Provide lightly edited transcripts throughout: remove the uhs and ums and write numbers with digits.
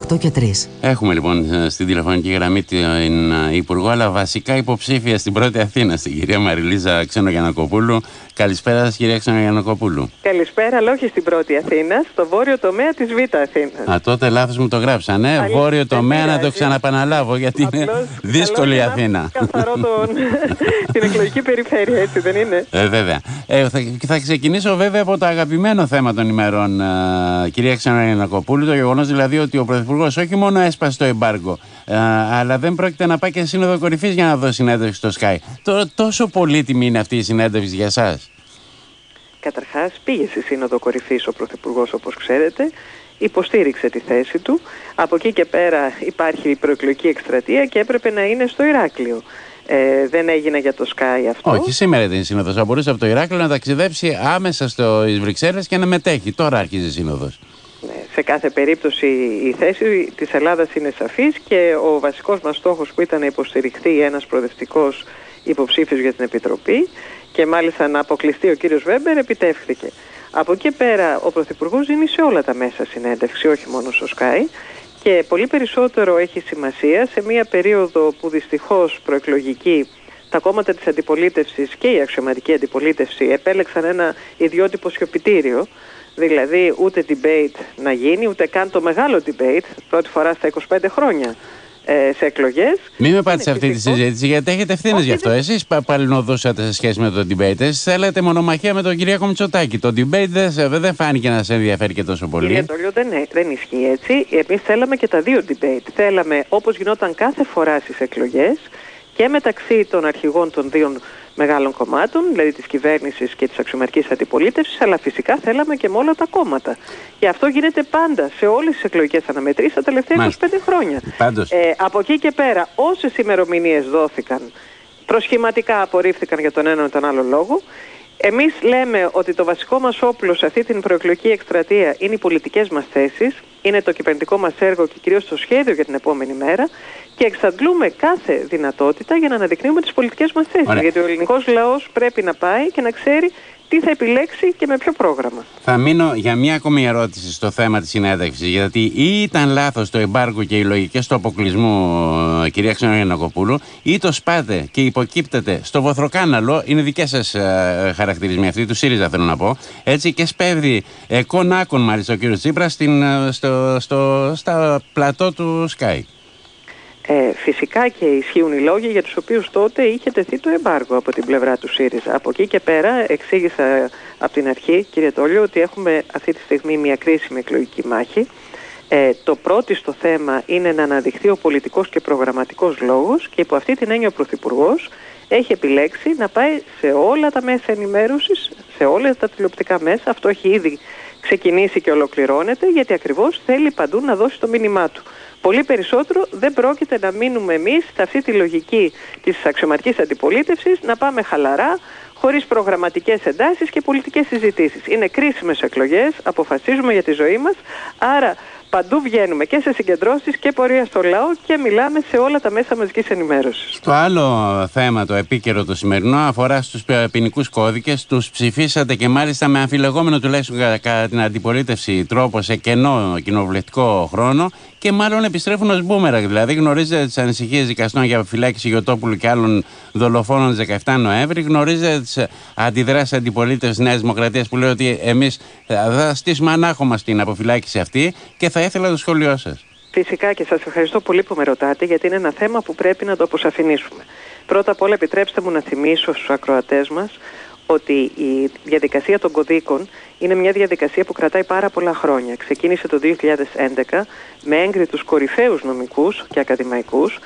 8 και 3. Έχουμε λοιπόν στην τηλεφωνική γραμμή την Υπουργό, αλλά βασικά υποψήφια στην πρώτη Αθήνα, την κυρία Μαριλίζα Ξενογιαννακοπούλου. Καλησπέρα σας, κυρία Ξενογιαννακοπούλου. Καλησπέρα, αλλά όχι στην πρώτη Αθήνα, στο βόρειο τομέα της Β' Αθήνας. Α, τότε λάθος μου το γράψανε. Βόρειο τομέα, να το ξαναπαναλάβω, γιατί είναι δύσκολη η Αθήνα. Καθαρό την εκλογική περιφέρεια, έτσι δεν είναι? Βέβαια. Θα ξεκινήσω βέβαια από το αγαπημένο θέμα των ημερών, κυρία Ξενογιαννακοπούλου, το γεγονός δηλαδή ότι ο Πρωθυπουργός όχι μόνο έσπασε το εμπάργκο, αλλά δεν πρόκειται να πάει και σε σύνοδο κορυφής για να δώσει συνέντευξη στο Sky. Τόσο πολύτιμη είναι αυτή η συνέντευξη για σας? Καταρχάς, πήγε στη σύνοδο κορυφής ο Πρωθυπουργός, όπως ξέρετε, υποστήριξε τη θέση του. Από εκεί και πέρα υπάρχει η προεκλογική εκστρατεία και έπρεπε να είναι στο Ηράκλειο. Δεν έγινε για το Sky αυτό. Όχι, σήμερα δεν είναι σύνοδος. Θα μπορούσε από το Ηράκλειο να ταξιδέψει άμεσα στις Βρυξέλλες και να μετέχει. Τώρα αρχίζει η σύνοδος. Σε κάθε περίπτωση η θέση της Ελλάδας είναι σαφής και ο βασικός μας στόχος που ήταν να υποστηριχθεί ένας προοδευτικός υποψήφιος για την Επιτροπή και μάλιστα να αποκλειστεί ο κύριος Βέμπερ επιτεύχθηκε. Από εκεί πέρα ο Πρωθυπουργός δίνει σε όλα τα μέσα συνέντευξη, όχι μόνο στο Sky, και πολύ περισσότερο έχει σημασία σε μια περίοδο που δυστυχώς προεκλογική τα κόμματα της αντιπολίτευσης και η αξιωματική αντιπολίτευση επέλεξαν ένα ιδιότυπο σιωπητήριο. Δηλαδή ούτε debate να γίνει, ούτε καν το μεγάλο debate, πρώτη φορά στα 25 χρόνια σε εκλογές. Μην με πάτε σε αυτή τη συζήτηση, γιατί έχετε ευθύνες γι' αυτό. Εσείς παλινοδούσατε σε σχέση με το debate. Εσείς θέλετε μονομαχία με τον Κυριάκο Μητσοτάκη. Το debate δεν φάνηκε να σε ενδιαφέρει και τόσο πολύ. Κύριε Τόλιο, δεν ισχύει έτσι. Εμείς θέλαμε και τα δύο debate. Θέλαμε, όπως γινόταν κάθε φορά στις εκλογές, και μεταξύ των αρχηγών των δύο μεγάλων κομμάτων, δηλαδή της κυβέρνησης και της αξιωματικής αντιπολίτευσης, αλλά φυσικά θέλαμε και με όλα τα κόμματα. Και αυτό γίνεται πάντα σε όλες τις εκλογικές αναμετρήσεις τα τελευταία 25 χρόνια. Από εκεί και πέρα, όσες ημερομηνίες δόθηκαν, προσχηματικά απορρίφθηκαν για τον ένα ή τον άλλο λόγο. Εμείς λέμε ότι το βασικό μας όπλο σε αυτή την προεκλογική εκστρατεία είναι οι πολιτικές μας θέσεις, είναι το κυβερνητικό μας έργο και κυρίως το σχέδιο για την επόμενη μέρα και εξαντλούμε κάθε δυνατότητα για να αναδεικνύουμε τις πολιτικές μας θέσεις. Ωραία. Γιατί ο ελληνικός λαός πρέπει να πάει και να ξέρει τι θα επιλέξει και με ποιο πρόγραμμα. Θα μείνω για μια ακόμη ερώτηση στο θέμα της συνέντευξης, γιατί ή ήταν λάθος το εμπάργκο και οι λογικές του αποκλεισμού, κυρία Ξενογιαννακοπούλου, ή το σπάτε και υποκύπτετε στο βοθροκάναλο, είναι δικές σας χαρακτηρισμοί αυτοί, του ΣΥΡΙΖΑ θέλω να πω, έτσι, και σπέβδει κονάκον μάλιστα ο κύριος Τσίπρας στα πλατό του Sky. Φυσικά και ισχύουν οι λόγοι για τους οποίους τότε είχε τεθεί το εμπάργο από την πλευρά του ΣΥΡΙΖΑ. Από εκεί και πέρα εξήγησα από την αρχή, κύριε Τόλιο, ότι έχουμε αυτή τη στιγμή μια κρίσιμη εκλογική μάχη. Το πρώτο στο θέμα είναι να αναδειχθεί ο πολιτικός και προγραμματικός λόγος και υπό αυτή την έννοια ο Πρωθυπουργός έχει επιλέξει να πάει σε όλα τα μέσα ενημέρωσης, σε όλα τα τηλεοπτικά μέσα. Αυτό έχει ήδη ξεκινήσει και ολοκληρώνεται, γιατί ακριβώς θέλει παντού να δώσει το μήνυμά του. Πολύ περισσότερο δεν πρόκειται να μείνουμε εμείς σε αυτή τη λογική της αξιωματικής αντιπολίτευσης, να πάμε χαλαρά, χωρίς προγραμματικές εντάσεις και πολιτικές συζητήσεις. Είναι κρίσιμες εκλογές, αποφασίζουμε για τη ζωή μας, άρα παντού βγαίνουμε και σε συγκεντρώσεις και πορεία στο λαό και μιλάμε σε όλα τα μέσα μαζικής ενημέρωσης. Το άλλο θέμα, το επίκαιρο το σημερινό, αφορά στους ποινικούς κώδικες. Τους ψηφίσατε και μάλιστα με αμφιλεγόμενο τουλάχιστον κατά την αντιπολίτευση τρόπο σε κενό κοινοβουλευτικό χρόνο και μάλλον επιστρέφουν ως μπούμεραγκ. Δηλαδή γνωρίζετε τις ανησυχίες δικαστών για αποφυλάκηση Γιωτόπουλου και άλλων δολοφόνων 17 Νοέμβρη. Γνωρίζετε τις αντιδράσεις αντιπολίτευσης Νέας Δημοκρατίας που λέει ότι εμείς θα στήσουμε ανάχωμα στην αποφυλάκηση αυτή και θα ήθελα το σχόλιο σας. Φυσικά και σας ευχαριστώ πολύ που με ρωτάτε, γιατί είναι ένα θέμα που πρέπει να το αποσαφηνίσουμε. Πρώτα απ' όλα επιτρέψτε μου να θυμίσω στους ακροατές μας ότι η διαδικασία των κωδίκων είναι μια διαδικασία που κρατάει πάρα πολλά χρόνια. Ξεκίνησε το 2011 με έγκριτους κορυφαίους νομικούς και ακαδημαϊκούς,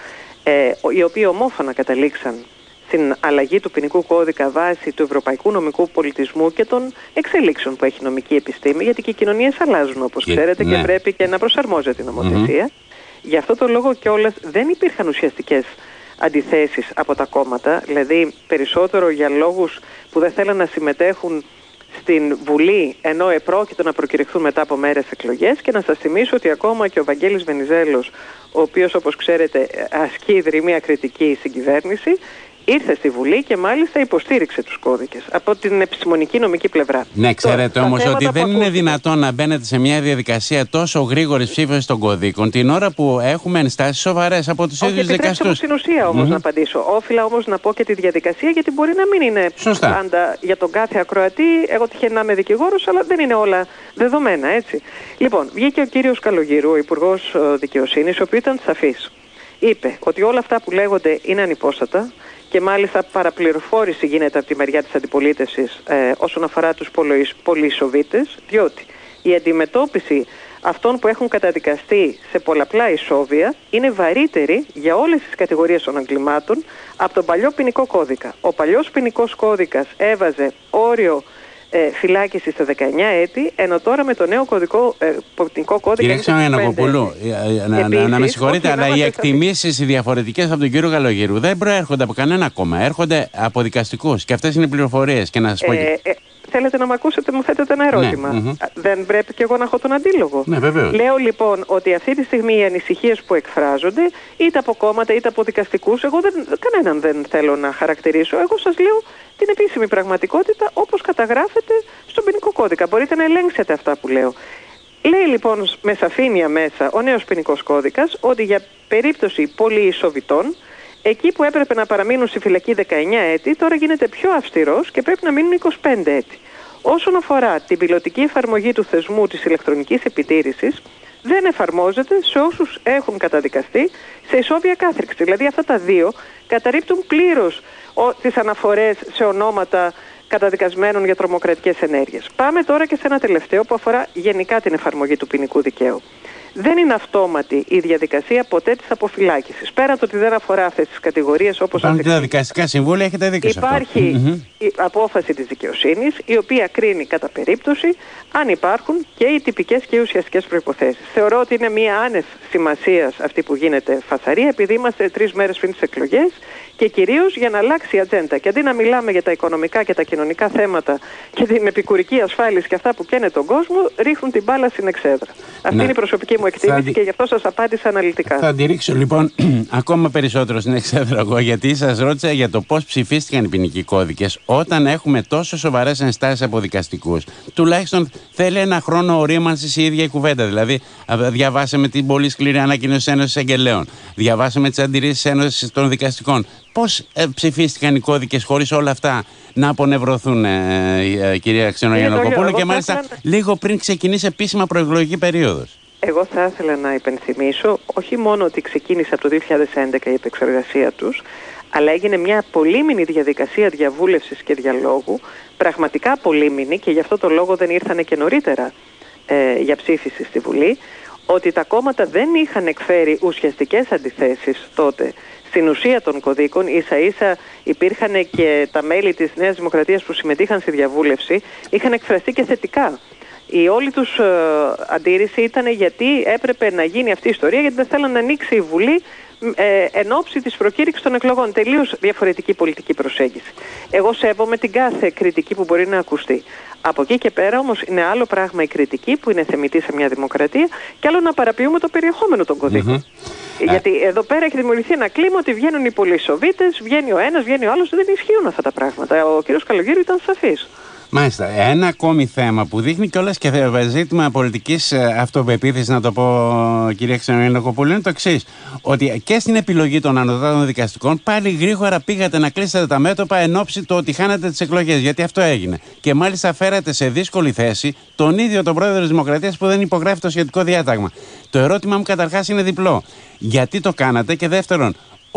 οι οποίοι ομόφωνα καταλήξαν στην αλλαγή του ποινικού κώδικα βάσει του ευρωπαϊκού νομικού πολιτισμού και των εξελίξεων που έχει νομική επιστήμη, γιατί και οι κοινωνίες αλλάζουν, όπως ξέρετε, και πρέπει και να προσαρμόζεται η νομοθεσία. Γι' αυτό το λόγο κιόλας δεν υπήρχαν ουσιαστικές αντιθέσεις από τα κόμματα, δηλαδή περισσότερο για λόγους που δεν θέλαν να συμμετέχουν στην Βουλή, ενώ επρόκειτο να προκηρυχθούν μετά από μέρες εκλογές. Και να σας θυμίσω ότι ακόμα και ο Βαγγέλης Βενιζέλος, ο οποίος όπως ξέρετε ασκεί δρυμία κριτική στην κυβέρνηση, ήρθε στη Βουλή και μάλιστα υποστήριξε τους κώδικες από την επιστημονική νομική πλευρά. Ναι, ξέρετε όμως ότι δεν είναι δυνατόν να μπαίνετε σε μια διαδικασία τόσο γρήγορης ψήφισης των κωδίκων την ώρα που έχουμε ενστάσεις σοβαρές από τους ίδιους δικαστούς. Στην ουσία όμως να απαντήσω. Όφιλα όμως να πω και τη διαδικασία, γιατί μπορεί να μην είναι πάντα για τον κάθε ακροατή. Εγώ τυχαίνει να είμαι δικηγόρος, αλλά δεν είναι όλα δεδομένα, έτσι. Λοιπόν, βγήκε ο κύριος Καλογύρου, ο Υπουργός Δικαιοσύνης, ο οποίος ήταν σαφής. Είπε ότι όλα αυτά που λέγονται είναι ανυπόστατα και μάλιστα παραπληροφόρηση γίνεται από τη μεριά της αντιπολίτευσης όσον αφορά τους πολυεισοβήτες, διότι η αντιμετώπιση αυτών που έχουν καταδικαστεί σε πολλαπλά ισόβια είναι βαρύτερη για όλες τις κατηγορίες των εγκλημάτων από τον παλιό ποινικό κώδικα. Ο παλιός ποινικός κώδικας έβαζε όριο φυλάκιση στα 19 έτη, ενώ τώρα με το νέο ποινικό κώδικα. Κύριε Ξενογιαννακοπούλου, να με συγχωρείτε, αλλά οι εκτιμήσεις οι διαφορετικές από τον κύριο Καλογύρου δεν προέρχονται από κανένα κόμμα. Έρχονται από δικαστικούς. Και αυτές είναι οι πληροφορίες. Και να σας πω. Θέλετε να με ακούσετε, μου θέτετε ένα ερώτημα. Ναι, δεν πρέπει και εγώ να έχω τον αντίλογο. Ναι, βεβαίως. Λέω λοιπόν ότι αυτή τη στιγμή οι ανησυχίες που εκφράζονται, είτε από κόμματα είτε από δικαστικούς, εγώ κανέναν δεν θέλω να χαρακτηρίσω. Εγώ σας λέω την επίσημη πραγματικότητα όπως καταγράφεται στον ποινικό κώδικα. Μπορείτε να ελέγξετε αυτά που λέω. Λέει λοιπόν με σαφήνεια μέσα ο νέος ποινικός κώδικας ότι για περίπτωση πολυεισοβητών, εκεί που έπρεπε να παραμείνουν στη φυλακή 19 έτη, τώρα γίνεται πιο αυστηρός και πρέπει να μείνουν 25 έτη. Όσον αφορά την πιλωτική εφαρμογή του θεσμού της ηλεκτρονικής επιτήρησης, δεν εφαρμόζεται σε όσους έχουν καταδικαστεί σε ισόβια κάθριξη. Δηλαδή αυτά τα δύο καταρρίπτουν πλήρως τις αναφορές σε ονόματα καταδικασμένων για τρομοκρατικές ενέργειες. Πάμε τώρα και σε ένα τελευταίο που αφορά γενικά την εφαρμογή του ποινικού δικαίου. Δεν είναι αυτόματη η διαδικασία ποτέ της αποφυλάκησης. Πέραν το ότι δεν αφορά αυτές τις κατηγορίες όπως τα δικαστικά συμβούλια, έχετε δίκιο σε αυτό. Υπάρχει η απόφαση της δικαιοσύνης, η οποία κρίνει κατά περίπτωση αν υπάρχουν και οι τυπικές και οι ουσιαστικές προϋποθέσεις. Θεωρώ ότι είναι μία άνευ σημασίας αυτή που γίνεται φασαρία, επειδή είμαστε 3 μέρες πριν τις εκλογές και κυρίως για να αλλάξει η ατζέντα. Και αντί να μιλάμε για τα οικονομικά και τα κοινωνικά θέματα και την επικουρική ασφάλιση και αυτά που καίνε τον κόσμο, ρίχνουν την μπάλα στην εξέδρα. Αυτή είναι η προσωπική μου εκτίμηση και γι' αυτό σας απάντησα αναλυτικά. Θα αντιρρήξω λοιπόν ακόμα περισσότερο στην εξέδρα εγώ, γιατί σας ρώτησα για το πώς ψηφίστηκαν οι ποινικοί κώδικες όταν έχουμε τόσο σοβαρές ενστάσεις από δικαστικούς. Τουλάχιστον θέλει ένα χρόνο ορίμανσης η ίδια η κουβέντα. Δηλαδή, διαβάσαμε την πολύ σκληρή ανακοίνωση της Ένωσης Εγγελέων, διαβάσαμε τις αντιρρήσεις της Ένωσης των Δικαστικών. Πώς ψηφίστηκαν οι κώδικες χωρίς όλα αυτά να απονευρωθούν, κυρία Ξενογιαννακοπούλου, και μάλιστα λίγο πριν ξεκινήσει επίσημα προεκλογική περίοδος? Εγώ θα ήθελα να υπενθυμίσω όχι μόνο ότι ξεκίνησε από το 2011 η επεξεργασία τους, αλλά έγινε μια πολύμηνη διαδικασία διαβούλευσης και διαλόγου, πραγματικά πολύμηνη, και γι' αυτό το λόγο δεν ήρθανε και νωρίτερα για ψήφιση στη Βουλή, ότι τα κόμματα δεν είχαν εκφέρει ουσιαστικές αντιθέσεις τότε στην ουσία των κωδίκων. Ίσα ίσα υπήρχαν και τα μέλη της Νέας Δημοκρατίας που συμμετείχαν στη διαβούλευση, είχαν εκφραστεί και θετικά. Η όλη τους αντίρρηση ήταν γιατί έπρεπε να γίνει αυτή η ιστορία, γιατί δεν θέλαν να ανοίξει η Βουλή εν ώψη της προκήρυξης των εκλογών. Τελείως διαφορετική πολιτική προσέγγιση. Εγώ σέβομαι την κάθε κριτική που μπορεί να ακουστεί. Από εκεί και πέρα όμως είναι άλλο πράγμα η κριτική που είναι θεμιτή σε μια δημοκρατία και άλλο να παραποιούμε το περιεχόμενο των κωδίκων. Γιατί εδώ πέρα έχει δημιουργηθεί ένα κλίμα ότι βγαίνουν οι πολυεισοβήτες, βγαίνει ο ένας, βγαίνει ο άλλος. Δεν ισχύουν αυτά τα πράγματα. Ο κύριος Καλογύρου ήταν σαφής. Μάλιστα. Ένα ακόμη θέμα που δείχνει κιόλας και ζήτημα πολιτικής αυτοπεποίθησης, να το πω, κυρία Ξενογιαννακοπούλου, είναι το εξής. Ότι και στην επιλογή των ανωτάτων δικαστικών πάλι γρήγορα πήγατε να κλείσετε τα μέτωπα εν ώψη του ότι χάνατε τις εκλογές. Γιατί αυτό έγινε. Και μάλιστα φέρατε σε δύσκολη θέση τον ίδιο τον πρόεδρο της Δημοκρατίας που δεν υπογράφει το σχετικό διάταγμα. Το ερώτημα μου καταρχάς είναι διπλό. Γιατί το κάνατε? Και δεύτερον,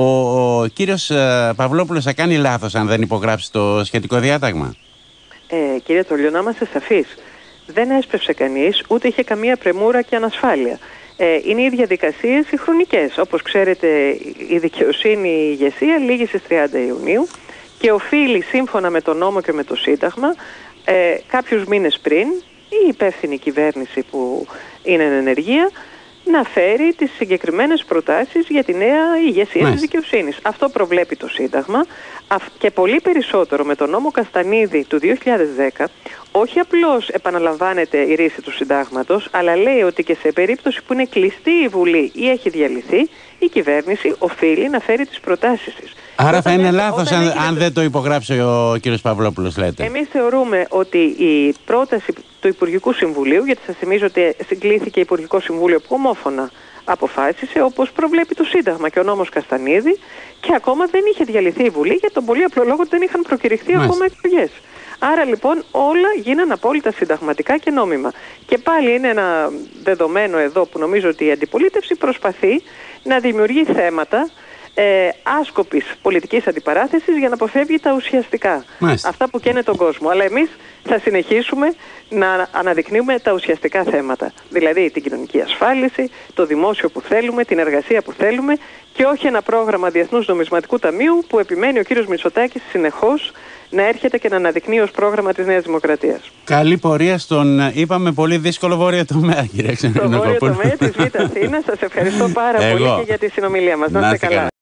ο κύριος Παυλόπουλος θα κάνει λάθος αν δεν υπογράψει το σχετικό διάταγμα? Κύριε Τολιό, να είμαστε σαφείς. Δεν έσπευσε κανείς, ούτε είχε καμία πρεμούρα και ανασφάλεια. Είναι οι διαδικασίες οι χρονικές. Όπως ξέρετε, η δικαιοσύνη, η ηγεσία λήγει στις 30 Ιουνίου και οφείλει σύμφωνα με τον νόμο και με το Σύνταγμα κάποιους μήνες πριν η υπεύθυνη κυβέρνηση που είναι εν ενεργεία να φέρει τις συγκεκριμένες προτάσεις για τη νέα ηγεσία της δικαιοσύνης. Αυτό προβλέπει το Σύνταγμα και πολύ περισσότερο με τον νόμο Καστανίδη του 2010, όχι απλώς επαναλαμβάνεται η ρίση του Συντάγματος, αλλά λέει ότι και σε περίπτωση που είναι κλειστή η Βουλή ή έχει διαλυθεί, η κυβέρνηση οφείλει να φέρει τις προτάσεις της. Άρα θα είναι λάθος αν δεν το υπογράψει ο κύριος Παυλόπουλος, λέτε. Εμείς θεωρούμε ότι η πρόταση του Υπουργικού Συμβουλίου, γιατί σας θυμίζω ότι συγκλήθηκε Υπουργικό Συμβούλιο που ομόφωνα αποφάσισε, όπως προβλέπει το Σύνταγμα και ο νόμος Καστανίδη, και ακόμα δεν είχε διαλυθεί η Βουλή για τον πολύ απλό λόγο ότι δεν είχαν προκηρυχθεί ακόμα εκλογές. Άρα λοιπόν όλα γίνανε απόλυτα συνταγματικά και νόμιμα. Και πάλι είναι ένα δεδομένο εδώ που νομίζω ότι η αντιπολίτευση προσπαθεί να δημιουργεί θέματα άσκοπης πολιτικής αντιπαράθεσης για να αποφεύγει τα ουσιαστικά. Αυτά που καίνε τον κόσμο. Αλλά εμείς θα συνεχίσουμε να αναδεικνύουμε τα ουσιαστικά θέματα. Δηλαδή την κοινωνική ασφάλιση, το δημόσιο που θέλουμε, την εργασία που θέλουμε και όχι ένα πρόγραμμα Διεθνούς Νομισματικού Ταμείου που επιμένει ο κύριος Μητσοτάκης συνεχώς να έρχεται και να αναδεικνύει ως πρόγραμμα της Νέας Δημοκρατίας. Καλή πορεία στον, είπαμε, πολύ δύσκολο βόρειο τομέα, κύριε Ξενοκοπούλου. Στο βόρειο τομέα της Β' Αθήνας. Σας ευχαριστώ πάρα πολύ και για τη συνομιλία μας. Να είστε καλά.